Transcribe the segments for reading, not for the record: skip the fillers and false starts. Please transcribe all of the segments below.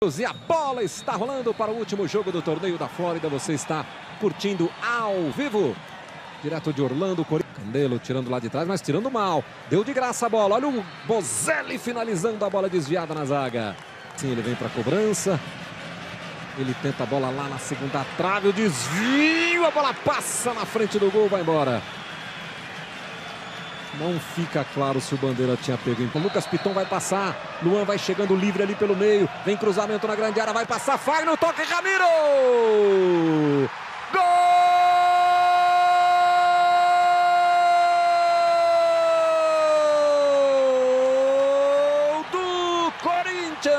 E a bola está rolando para o último jogo do torneio da Flórida. Você está curtindo ao vivo, direto de Orlando. Candelo tirando lá de trás, mas tirando mal. Deu de graça a bola. Olha o Bozelli finalizando a bola desviada na zaga. Sim, ele vem para a cobrança. Ele tenta a bola lá na segunda trave. O desvio, a bola passa na frente do gol, vai embora. Não fica claro se o Bandeira tinha pego. Então Lucas Piton vai passar. Luan vai chegando livre ali pelo meio. Vem cruzamento na grande área. Vai passar. Fagner no toque. Ramiro! Gol do Corinthians!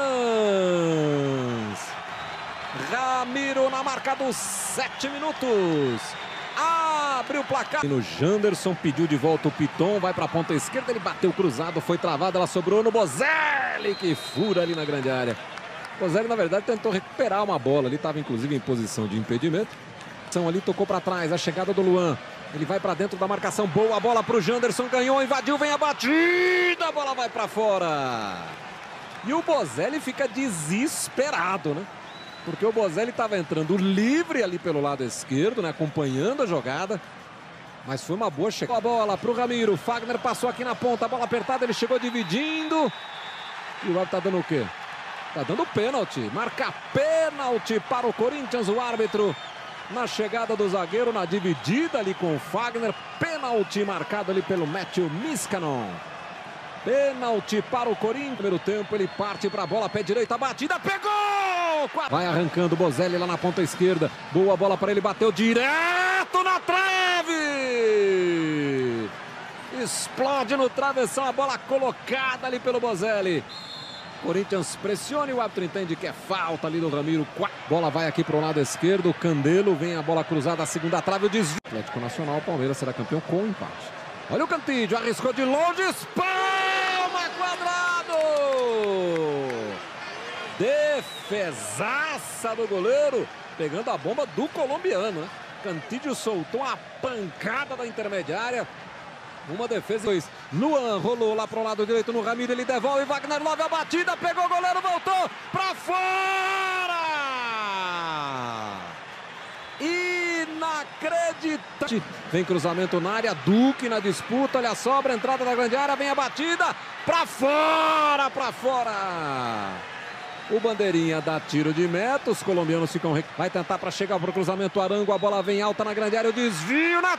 Ramiro na marca dos 7 minutos. Abre o placar. No Janderson, pediu de volta o Piton, vai para a ponta esquerda, ele bateu cruzado, foi travado, ela sobrou no Bozelli, que fura ali na grande área. Bozelli, na verdade, tentou recuperar uma bola, ele estava inclusive em posição de impedimento. Ali tocou para trás, a chegada do Luan, ele vai para dentro da marcação, boa bola para o Janderson, ganhou, invadiu, vem a batida, a bola vai para fora. E o Bozelli fica desesperado, né? Porque o Bozelli estava entrando livre ali pelo lado esquerdo, né? Acompanhando a jogada. Mas foi uma boa chegada. A bola para o Ramiro. Fagner passou aqui na ponta. A bola apertada, ele chegou dividindo. E o árbitro tá dando o quê? Tá dando pênalti. Marca pênalti para o Corinthians, o árbitro. Na chegada do zagueiro, na dividida ali com o Fagner. Pênalti marcado ali pelo Matthew Niskanen. Pênalti para o Corinthians. Primeiro tempo, ele parte para a bola, pé direito, a batida, pegou! Vai arrancando o Bozelli lá na ponta esquerda. Boa bola para ele, bateu direto na trave! Explode no travessão, a bola colocada ali pelo Bozelli. Corinthians pressiona e o árbitro entende que é falta ali do Ramiro. Bola vai aqui para o lado esquerdo, o Candelo, vem a bola cruzada, a segunda trave, o desvio. Atlético Nacional, Palmeiras será campeão com empate. Olha o Cantídio, arriscou de longe, espalma quadrado! Defesaça do goleiro, pegando a bomba do colombiano, né? Cantídio soltou uma pancada da intermediária. Uma defesa. Luan rolou lá para o lado direito no Ramiro, ele devolve, Wagner Love a batida, pegou o goleiro, voltou para fora! Inacreditável. Vem cruzamento na área, Duque na disputa, olha a sobra, entrada da grande área, vem a batida, para fora, para fora! O Bandeirinha dá tiro de meta, os colombianos ficam... Vai tentar para chegar para o cruzamento, Arango, a bola vem alta na grande área, o desvio na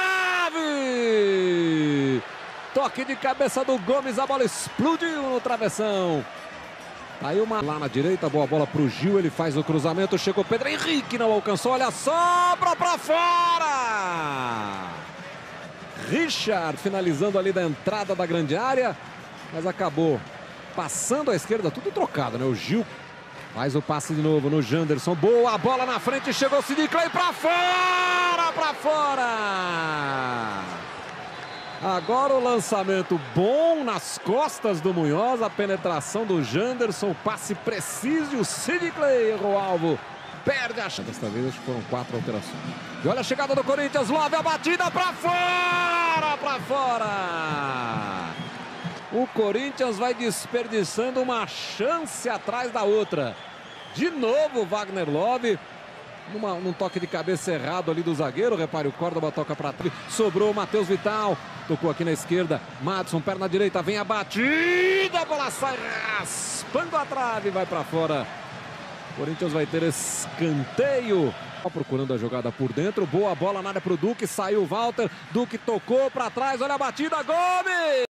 trave! Toque de cabeça do Gomes, a bola explodiu no travessão. Aí uma lá na direita, boa bola para o Gil, ele faz o cruzamento, chegou Pedro Henrique, não alcançou, olha a sobra para fora! Richard finalizando ali da entrada da grande área, mas acabou passando à esquerda, tudo trocado, né? O Gil faz o passe de novo no Janderson. Boa bola na frente, chegou o Sidney Clay para fora, para fora. Agora o lançamento bom nas costas do Munhoz, a penetração do Janderson, passe preciso, o Sidney Clay errou o alvo, perde a chance. Desta vez acho que foram 4 alterações. E olha a chegada do Corinthians, Love a batida para fora, para fora. O Corinthians vai desperdiçando uma chance atrás da outra. De novo Wagner Love, num toque de cabeça errado ali do zagueiro. Repare, o Córdoba toca para trás. Sobrou o Matheus Vital. Tocou aqui na esquerda. Madison, perna direita, vem a batida. A bola sai raspando a trave, vai para fora. O Corinthians vai ter escanteio. Procurando a jogada por dentro. Boa bola na área para o Duque. Saiu o Walter. Duque tocou para trás. Olha a batida. Gomes!